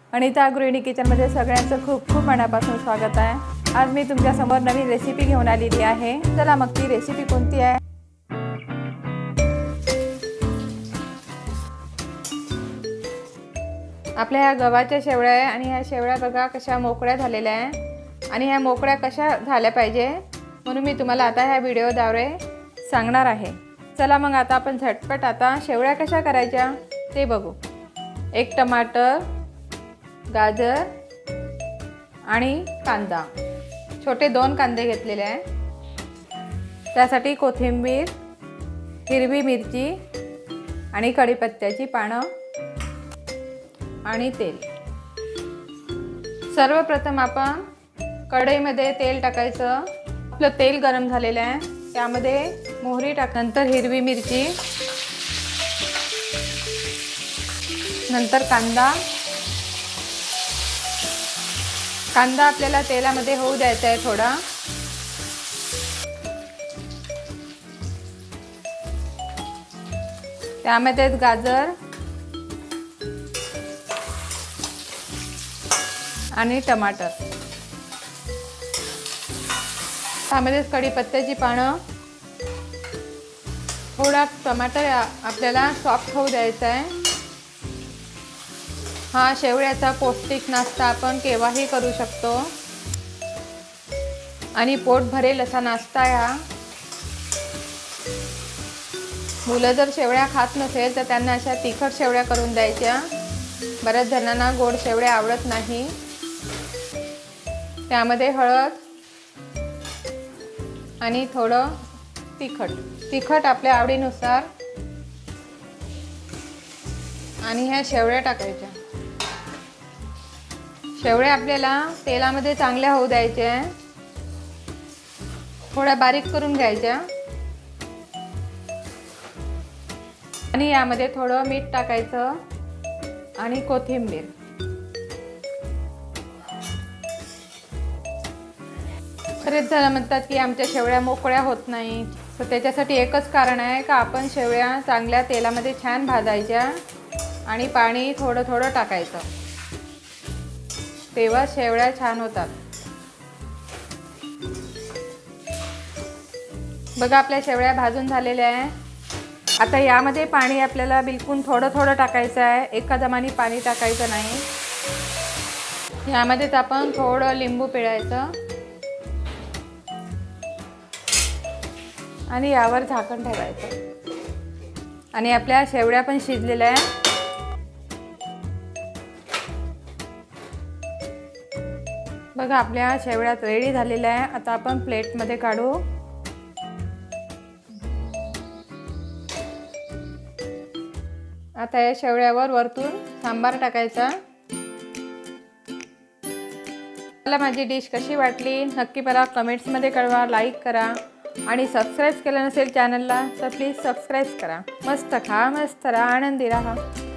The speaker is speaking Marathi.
अनिता गृहिणी किचनमध्ये सगळ्यांचं खूप खूप मनापासून स्वागत आहे। आज मी तुमच्या समोर नवीन रेसिपी घेऊन आलेली आहे। चला मग ती रेसिपी कोणती आहे? आपल्या ह्या गव्हाच्या शेवळ्या आहे आणि ह्या शेवळ्या बघा कशा मोकळ्या झालेल्या आहे आणि ह्या मोकळ्या कशा झाल्या पाहिजे म्हणून मी तुम्हाला आता ह्या व्हिडिओद्वारे सांगणार आहे। चला मग आता आपण झटपट आता शेवळ्या कशा करायच्या ते बघू। एक टमाटर, गाजर आणि कांदा, छोटे 2 कांदे घेतलेले आहे। त्यासाठी कोथिंबीर, हिरवी मिरची आणि कढीपत्त्याची पानं आणि तेल। सर्वप्रथम आपण कढईमध्ये तेल टाकायचं। आपलं तेल गरम झालेलं आहे, त्यामध्ये मोहरी टाकल्यानंतर हिरवी मिरची, नंतर कांदा आपल्याला तेलामध्ये होऊ द्यायचा आहे थोडा। त्यामध्येच गाजर आणि टमाटर, त्यामध्येच कढीपत्त्याची पानं। थोडा टमाटर आपल्याला सॉफ्ट होऊ द्यायचा आहे। हा शेवळ्याचा पौष्टिक नाश्ता आपण केव्हाही करू शकतो आणि पोट भरेल असा नाश्ता आहे। मुलं जर शेवळ्या खात नसेल तर त्यांना अशा तिखट शेवळ्या करून द्यायच्या। बऱ्याच जणांना गोड शेवळ्या आवडत नाही। त्यामध्ये हळद आणि थोडं तिखट आपल्या आवडीनुसार आणि ह्या शेवळ्या टाकायच्या। शेवळ्या आपल्याला तेलामध्ये चांगल्या होऊ द्यायच्या, थोड्या बारीक करून घ्यायच्या आणि यामध्ये थोडं मीठ टाकायचं आणि कोथिंबीर। बरेच जण म्हणतात की आमच्या शेवळ्या मोकळ्या होत नाही, तर त्याच्यासाठी एकच कारण आहे का आपण शेवळ्या चांगल्या तेलामध्ये छान भाजायच्या आणि पाणी थोडं थोडं टाकायचं, तेव्हा शेवळ्या छान होतात। बघा आपल्या शेवळ्या भाजून झालेल्या आहे। आता यामध्ये पाणी आपल्याला बिलकुल थोडं थोडं टाकायचं आहे, एका दमाने पाणी टाकायचं नाही। यामध्येच आपण थोडं लिंबू पिळायचं आणि यावर झाकण ठेवायचं आणि आपल्या शेवळ्या पण शिजलेल्या आहे। बघा आपल्या शेवळ्या रेडी झालेल्या आहे। आता आपण प्लेटमध्ये काढू। आता या शेवळ्यावर वरतून सांबार टाकायचा। मला माझी डिश कशी वाटली नक्की मला कमेंट्समध्ये कळवा, लाईक करा आणि सबस्क्राईब केलं नसेल चॅनलला तर प्लीज सबस्क्राईब करा। मस्त खा, मस्त राहा, आनंदी राहा।